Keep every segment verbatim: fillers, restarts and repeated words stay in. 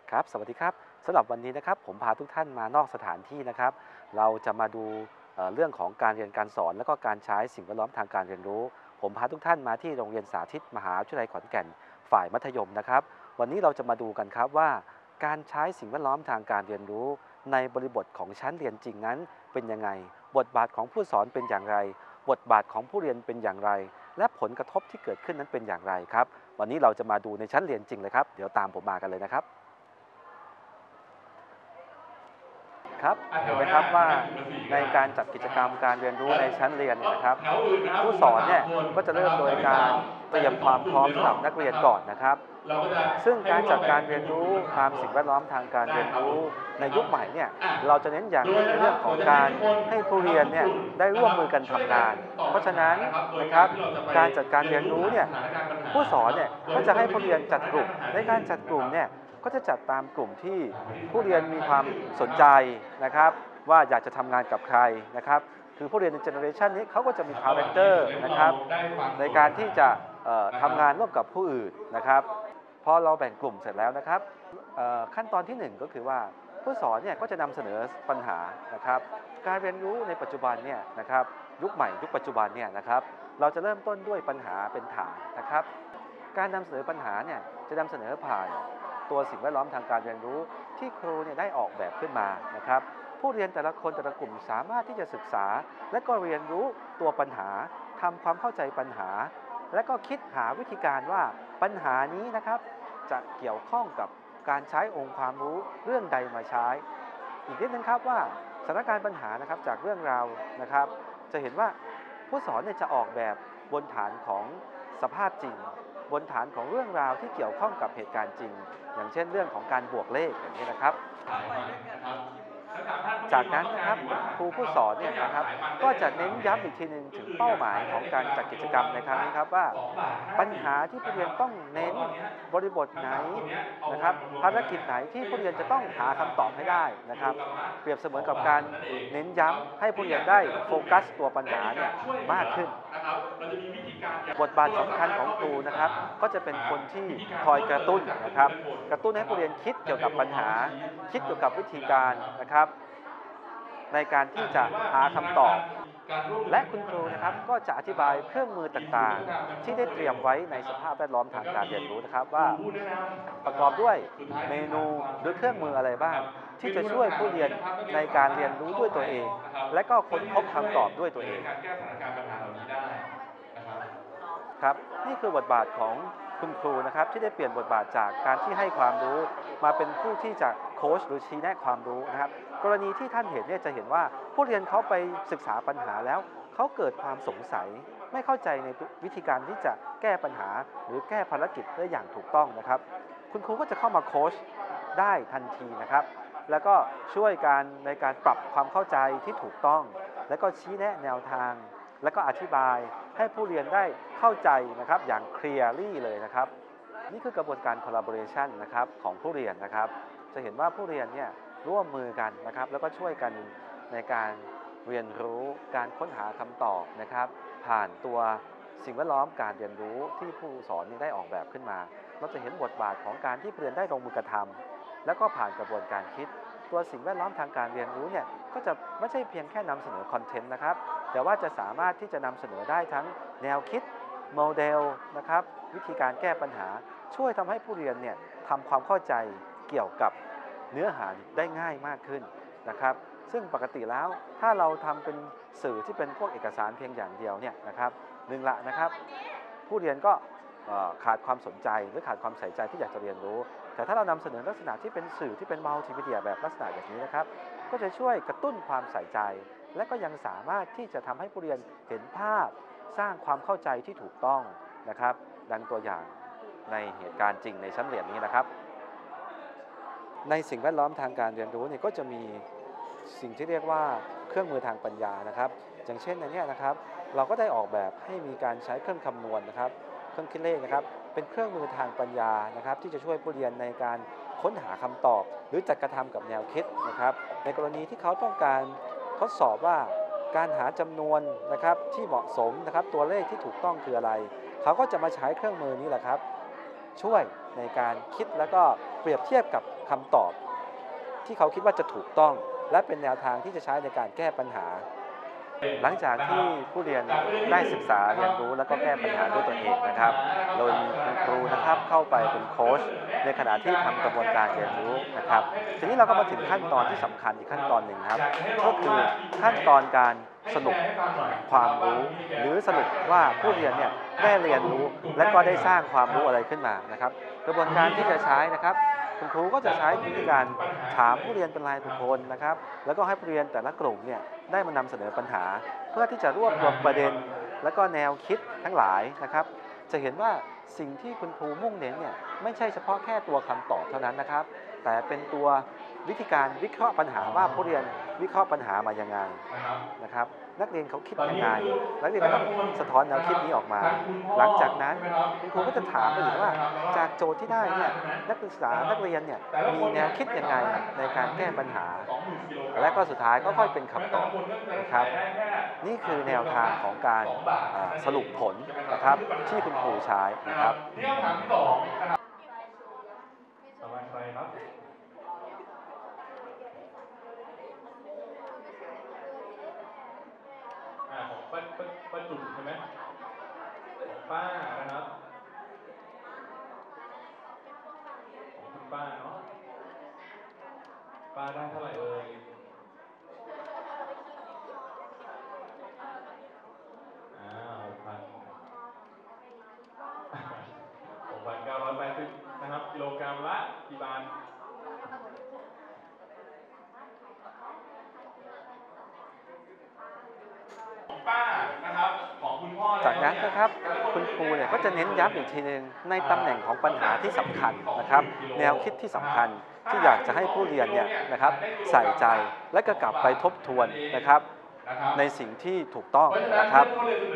ครับสวัสดีครับสำหรับวันนี้นะครับผมพาทุกท่านมานอกสถานที่นะครับเราจะมาดูเอ่อเรื่องของการเรียนการสอนและก็การใช้สิ่งแวดล้อมทางการเรียนรู้ผมพาทุกท่านมาที่โรงเรียนสาธิตมหาวิทยาลัยขอนแก่นฝ่ายมัธยมนะครับวันนี้เราจะมาดูกันครับว่าการใช้สิ่งแวดล้อมทางการเรียนรู้ในบริบทของชั้นเรียนจริงนั้นเป็นยังไงบทบาทของผู้สอนเป็นอย่างไรบทบาทของผู้เรียนเป็นอย่างไรและผลกระทบที่เกิดขึ้นนั้นเป็นอย่างไรครับวันนี้เราจะมาดูในชั้นเรียนจริงเลยครับเดี๋ยวตามผมมากันเลยนะครับ ครับอ่ะแถเห็นวหน้าไหมครับว่าแถวหน้ากลุ่มละสี่ก็ในได้การจัดกิจกรรมการเรียนรู้ในชั้นเรียนเนี่ยนะครับแถวอื่นนะครับผู้กลุ่มสอนเนี่ยละสามคนก็จะเริ่มโดยนะครับการเตรียมความพร้อมสำหรับนักเรียนก่อนนะครับเราก็จะซึ่งให้การพวกเราแบ่งจัดการเรียนเป็นกลุ่รู้มๆสามตามสิ่งแวดล้อมทางการได้เรียนรู้ครับผมในนะครับยุคใหม่เนี่ยอ่ะเราจะเน้นอย่างโดยยิ่งในนะครับเรื่องของเราจะการให้ทุกคนให้ผู้เรียนเนี่ยนะครับทุกกลุ่มได้ร่วมมือกันนะครับช่วยทำงานตอบเพราะฉะนั้นปัญหานะครับโดยนะครับการที่เราจะไปการจัดการเรียนรู้เนี่ยเรียนรู้หาสถานการณ์ปัญหาผู้สอนเนี่ยก็จะให้ผู้เรียนจัดกลุ่มในการจัดกลุ่มเนี่ยนะครับก็จะจัดตามกลุ่มที่ผู้เรียนมีความสนใจนะครับว่าอยากจะทำงานกับใครนะครับคือผู้เรียนในเจเนอเรชันนี้เขาก็จะมีคาแรคเตอร์นะครับในการที่จะเอ่อทำงานร่วมกับผู้อื่นนะครับพอเราแบ่งกลุ่มเสร็จแล้วนะครับเอ่อขั้นตอนที่หนึ่งก็คือว่าผู้สอนเนี่ยก็จะนำเสนอปัญหานะครับการเรียนรู้ในปัจจุบันเนี่ยนะครับยุคใหม่ยุคปัจจุบันเนี่ยนะครับเราจะเริ่มต้นด้วยปัญหาเป็นฐานนะครับ การนำเสนอปัญหาเนี่ยจะนำเสนอผ่านตัวสิ่งแวดล้อมทางการเรียนรู้ที่ครูเนี่ยได้ออกแบบขึ้นมานะครับผู้เรียนแต่ละคนแต่ละกลุ่มสามารถที่จะศึกษาและก็เรียนรู้ตัวปัญหาทำความเข้าใจปัญหาและก็คิดหาวิธีการว่าปัญหานี้นะครับจะเกี่ยวข้องกับการใช้องค์ความรู้เรื่องใดมาใช้อีกนิดนึงครับว่าสถานการณ์ปัญหานะครับจากเรื่องราวนะครับจะเห็นว่าผู้สอนเนี่ยจะออกแบบบนฐานของสภาพจริง บนฐานของเรื่องราวที่เกี่ยวข้องกับเหตุการณ์จริงอย่างเช่นเรื่องของการบวกเลขอย่างนี้นะครับสายมันนะครับทั้งสามท่านก็จากมีควานั้นนะครับมต้องการอยู่ว่าครูผู้นะครับสอนเนี่ยก็อยากนะครับขายมันได้ก็จะเลยครับเน้นย้ำอีกทีหนึ่งถึงเป้าหมายของการจัดกิจกรรมในครั้งนี้ครับว่าสองบาทห้าปัญสิบหาที่ผู้เรียนต้องเน้นตอนเนี้ยบริบทไหนทั้งสามคนเนี้ยเอานะครับมารวมๆภารกิจไหนที่ผู้เรียนจะต้องหาคำตอบให้ได้นะครับเปรียบเสมือนกับการเน้นย้ำให้ผู้เรียนได้โฟกัสตัวปัญหาเนี่ยมากขึ้นนะครับเราจะมีวิธีการอย่างบทบาทสำคัญของครูนะครับก็จะเป็นคนที่คอยกระตุ้นนะครับกระตุ้นให้ผู้เรียนคิดเกี่ยวกับปัญหาคิดเกี่ยวกับวิธีการนะครับในการที่จะหาคำตอบและคุณครูนะครับก็จะอธิบายเครื่องมือต่างๆที่ได้เตรียมไว้ในสภาพแวดล้อมทางการเรียนรู้นะครับว่าประกอบด้วยเมนูหรือเครื่องมืออะไรบ้างที่จะช่วยผู้เรียนในการเรียนรู้ด้วยตัวเองและก็ค้นพบคำตอบด้วยตัวเองการแก้สถานการณ์ปัญหาเหล่านี้ได้นะครับครับนี่คือบทบาทของคุณครูนะครับที่ได้เปลี่ยนบทบาทจากการที่ให้ความรู้มาเป็นผู้ที่จะโค้ชหรือชี้แนะความรู้นะครับกรณีที่ท่านเห็นเนี่ยจะเห็นว่าผู้เรียนเขาไปศึกษาปัญหาแล้วเขาเกิดความสงสัยไม่เข้าใจในวิธีการที่จะแก้ปัญหาหรือแก้ภารกิจได้อย่างถูกต้องนะครับคุณครูก็จะเข้ามาโค้ชได้ทันทีนะครับแล้วก็ช่วยการในการปรับความเข้าใจที่ถูกต้องแล้วก็ชี้แนะแนวทางแล้วก็อธิบายให้ผู้เรียนได้เข้าใจนะครับอย่าง clearly เลยนะครับนี่คือกระบวนการ collaboration นะครับของผู้เรียนนะครับจะเห็นว่าผู้เรียนเนี่ยร่วมมือกันนะครับแล้วก็ช่วยกันในการเรียนรู้การค้นหาคำตอบนะครับผ่านตัวสิ่งแวดล้อมการเรียนรู้ที่ผู้สอนได้ออกแบบขึ้นมาเราจะเห็นบทบาทของการที่ผู้เรียนได้ลงมือกระทำแล้วก็ผ่านกระบวนการคิดตัวสิ่งแวดล้อมทางการเรียนรู้เนี่ยก็จะไม่ใช่เพียงแค่นำเสนอคอนเทนต์นะครับแต่ว่าจะสามารถที่จะนำเสนอได้ทั้งแนวคิดโมเดลนะครับวิธีการแก้ปัญหาช่วยทำให้ผู้เรียนเนี่ยทำความเข้าใจเกี่ยวกับเนื้อหาได้ง่ายมากขึ้นนะครับซึ่งปกติแล้วถ้าเราทำเป็นสื่อที่เป็นพวกเอกสารเพียงอย่างเดียวเนี่ยนะครับหนึ่งละนะครับผู้เรียนก็ขาดความสนใจหรือขาดความใส่ใจที่อยากจะเรียนรู้แต่ถ้าเรานำเสนอลักษณะที่เป็นสื่อที่เป็นมัลติมีเดียแบบลักษณะแบบนี้นะครับก็จะช่วยกระตุ้นความใส่ใจและก็ยังสามารถที่จะทำให้ผู้เรียนเห็นภาพสร้างความเข้าใจที่ถูกต้องนะครับดังตัวอย่างในเหตุการณ์จริงในชั้นเรียนนี้นะครับในสิ่งแวดล้อมทางการเรียนรู้เนี่ยก็จะมีสิ่งที่เรียกว่าเครื่องมือทางปัญญานะครับอย่างเช่นในนี้นะครับเราก็ได้ออกแบบให้มีการใช้เครื่องคำนวณนะครับเครื่องคิดเลขนะครับเป็นเครื่องมือทางปัญญานะครับที่จะช่วยผู้เรียนในการค้นหาคำตอบหรือจัดกระทำกับแนวคิดนะครับในกรณีที่เขาต้องการทดสอบว่าการหาจำนวนนะครับที่เหมาะสมนะครับตัวเลขที่ถูกต้องคืออะไรเขาก็จะมาใช้เครื่องมือนี้แหละครับช่วยในการคิดแล้วก็เปรียบเทียบกับคำตอบที่เขาคิดว่าจะถูกต้องและเป็นแนวทางที่จะใช้ในการแก้ปัญหาหลังจากที่ผู้เรียนได้ศึกษาเรียนรู้แล้วก็แก้ปัญหาด้วยตัวเองนะครับโดยมีคุณครูนะครับเข้าไปเป็นโค้ชในขณะที่ทำกระบวนการเรียนรู้นะครับทีนี้เราก็มาถึงขั้นตอนที่สำคัญอีกขั้นตอนหนึ่งครับก็คือขั้นตอนการสรุปความรู้หรือสรุปว่าผู้เรียนเนี่ยได้เรียนรู้และก็ได้สร้างความรู้อะไรขึ้นมานะครับกระบวนการที่จะใช้นะครับคุณครูก็จะใช้วิธีการถามผู้เรียนเป็นรายบุคคลนะครับแล้วก็ให้ผู้เรียนแต่ละกลุ่มเนี่ยได้มานำเสนอปัญหาเพื่อที่จะรวบรวมประเด็นและก็แนวคิดทั้งหลายนะครับจะเห็นว่าสิ่งที่คุณครูมุ่งเน้นเนี่ยไม่ใช่เฉพาะแค่ตัวคำตอบเท่านั้นนะครับแต่เป็นตัววิธีการวิเคราะห์ปัญหาว่าผู้เรียนวิเคราะห์ปัญหามายังไงนะครับนักเรียนเขาคิดยังไงนักเรียนก็ต้องสะท้อนแนวคิดนี้ออกมาหลังจากนั้นคุณครูก็จะถามไปอีกว่าจากโจทย์ที่ได้เนี่ยนักศึกษานักเรียนเนี่ยมีแนวคิดยังไงในการแก้ปัญหาและก็สุดท้ายก็ค่อยเป็นคำตอบนะครับนี่คือแนวทางของการสรุปผลนะครับที่คุณครูใช้นะครับนี่คำถามที่สองนะครับต่อไปใครครับอ่าของป้าป้าป้าจุ๋มใช่ไหมของป้านะครับของคุณป้าเนาะป้าได้เท่าไหร่เอ่ยอ่าหกพันหกพันเก้าร้อยแปดสิบนะครับกิโลกรัมละกี่บาทป้านะครับของคุณพ่อจากนั้นนะครับคุณครูเนี่ยก็จะเน้นย้ำอีกทีหนึ่งในตำแหน่งของปัญหาที่สำคัญนะครับแนวคิดที่สำคัญที่อยากจะให้ผู้เรียนเนี่ยนะครับใส่ใจและก็กลับไปทบทวนนะครับในสิ่งที่ถูกต้องนะครับ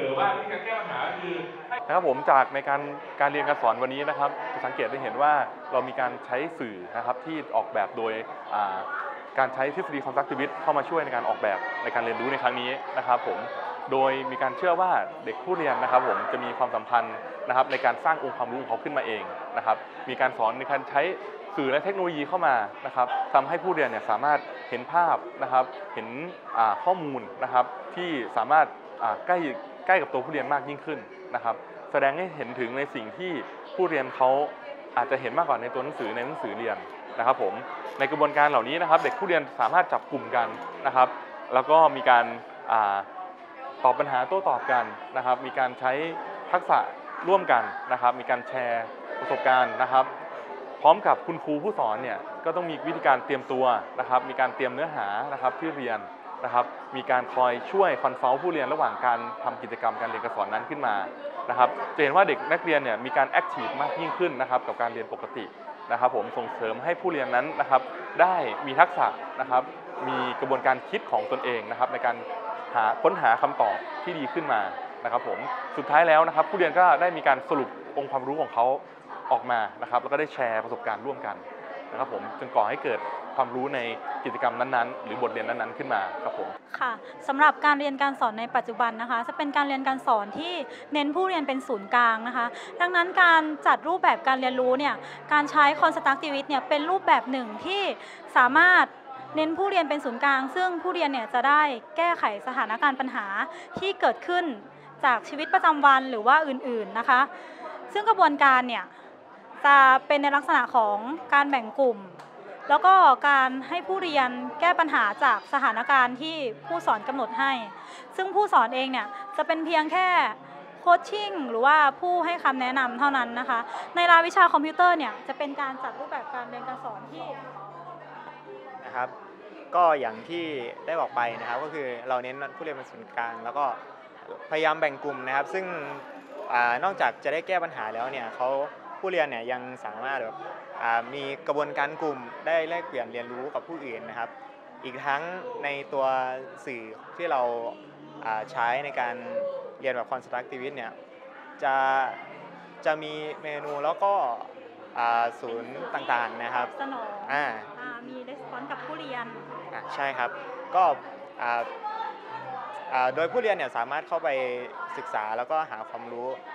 นะครับผมจากในการการเรียนการสอนวันนี้นะครับจะสังเกตได้เห็นว่าเรามีการใช้สื่อนะครับที่ออกแบบโดยการใช้ทฤษฎี constructivist เข้ามาช่วยในการออกแบบในการเรียนรู้ในครั้งนี้นะครับผมโดยมีการเชื่อว่าเด็กผู้เรียนนะครับผมจะมีความสัมพันธ์นะครับในการสร้างองค์ความรู้ของเขาขึ้นมาเองนะครับมีการสอนในการใช้สื่อและเทคโนโลยีเข้ามานะครับทำให้ผู้เรียนเนี่ยสามารถเห็นภาพนะครับเห็นข้อมูลนะครับที่สามารถใกล้ใกล้กับตัวผู้เรียนมากยิ่งขึ้นนะครับแสดงให้เห็นถึงในสิ่งที่ผู้เรียนเขาอาจจะเห็นมากกว่าในตัวหนังสือในหนังสือเรียนนะครับผมในกระบวนการเหล่านี้นะครับเด็กผู้เรียนสามารถจับกลุ่มกันนะครับแล้วก็มีการตอบปัญหาโต้ตอบกันนะครับมีการใช้ทักษะร่วมกันนะครับมีการแชร์ประสบการณ์นะครับพร้อมกับคุณครูผู้สอนเนี่ยก็ต้องมีวิธีการเตรียมตัวนะครับมีการเตรียมเนื้อหานะครับที่เรียนนะครับมีการคอยช่วยคอนซัลท์ผู้เรียนระหว่างการทำกิจกรรมการเรียนการสอนนั้นขึ้นมานะครับจะเห็นว่าเด็กนักเรียนเนี่ยมีการแอคทีฟมากยิ่งขึ้นนะครับกับการเรียนปกตินะครับผมส่งเสริมให้ผู้เรียนนั้นนะครับได้มีทักษะนะครับมีกระบวนการคิดของตนเองนะครับในการหาค้นหาคำตอบที่ดีขึ้นมานะครับผมสุดท้ายแล้วนะครับผู้เรียนก็ได้มีการสรุปองค์ความรู้ของเขาออกมานะครับแล้วก็ได้แชร์ประสบการณ์ร่วมกันนะครับผมจึงก่อให้เกิดความรู้ในกิจกรรมนั้นๆหรือบทเรียนนั้นๆขึ้นมาครับผมค่ะสำหรับการเรียนการสอนในปัจจุบันนะคะจะเป็นการเรียนการสอนที่เน้นผู้เรียนเป็นศูนย์กลางนะคะดังนั้นการจัดรูปแบบการเรียนรู้เนี่ยการใช้ constructivist เนี่ยเป็นรูปแบบหนึ่งที่สามารถเน้นผู้เรียนเป็นศูนย์กลางซึ่งผู้เรียนเนี่ยจะได้แก้ไขสถานการณ์ปัญหาที่เกิดขึ้นจากชีวิตประจำวันหรือว่าอื่นๆนะคะซึ่งกระบวนการเนี่ยจะเป็นในลักษณะของการแบ่งกลุ่มแล้วก็การให้ผู้เรียนแก้ปัญหาจากสถานการณ์ที่ผู้สอนกำหนดให้ซึ่งผู้สอนเองเนี่ยจะเป็นเพียงแค่โคชชิ่งหรือว่าผู้ให้คำแนะนำเท่านั้นนะคะในรายวิชาคอมพิวเตอร์เนี่ยจะเป็นการจัดรูปแบบการเรียนการสอนที่นะครับก็อย่างที่ได้บอกไปนะครับก็คือเราเน้นผู้เรียนเป็นศูนย์กลางแล้วก็พยายามแบ่งกลุ่มนะครับซึ่งนอกจากจะได้แก้ปัญหาแล้วเนี่ยเขาผู้เรียนเนี่ยยังสามารถแบบมีกระบวนการกลุ่มได้แลกเปลี่ยนเรียนรู้กับผู้อื่นนะครับอีกทั้งในตัวสื่อที่เราใช้ในการเรียนแบบ constructivist เนี่ยจะจะมีเมนูแล้วก็ศูนย์ต่างๆนะครับสนองอ่ามีレスปอนส์กับผู้เรียนอ่าใช่ครับก็โดยผู้เรียนเนี่ยสามารถเข้าไปศึกษาแล้วก็หาความรู้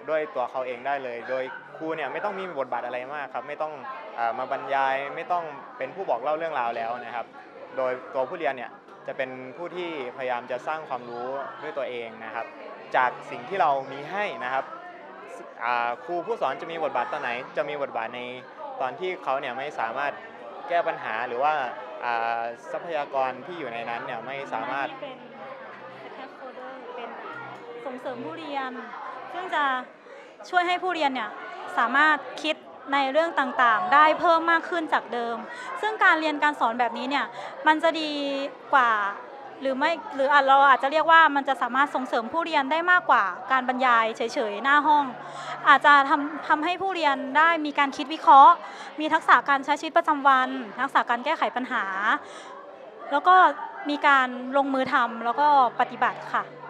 ด้วยตัวเขาเองได้เลย โดยครูเนี่ยไม่ต้องมีบทบาทอะไรมากครับไม่ต้องเอ่อมาบรรยายไม่ต้องเป็นผู้บอกเล่าเรื่องราวแล้วนะครับ โดยตัวผู้เรียนเนี่ยจะเป็นผู้ที่พยายามจะสร้างความรู้ด้วยตัวเองนะครับ จากสิ่งที่เรามีให้นะครับอ่าครูผู้สอนจะมีบทบาทตอนไหน จะมีบทบาทในตอนที่เขาเนี่ยไม่สามารถแก้ปัญหาหรือว่าอ่าทรัพยากรที่อยู่ในนั้นเนี่ยไม่สามารถที่เป็น scaffolder เป็นส่งเสริมผู้เรียน ซึ่งจะช่วยให้ผู้เรียนเนี่ยสามารถคิดในเรื่องต่างๆ ได้เพิ่มมากขึ้นจากเดิม ซึ่งการเรียนการสอนแบบนี้เนี่ยมันจะดีกว่าหรือไม่หรือเราอาจจะเรียกว่ามันจะสามารถส่งเสริมผู้เรียนได้มากกว่าการบรรยายเฉยๆหน้าห้อง อาจจะทำทำให้ผู้เรียนได้มีการคิดวิเคราะห์ มีทักษะการใช้ชีวิตประจำวัน ทักษะการแก้ไขปัญหา แล้วก็มีการลงมือทำแล้วก็ปฏิบัติค่ะ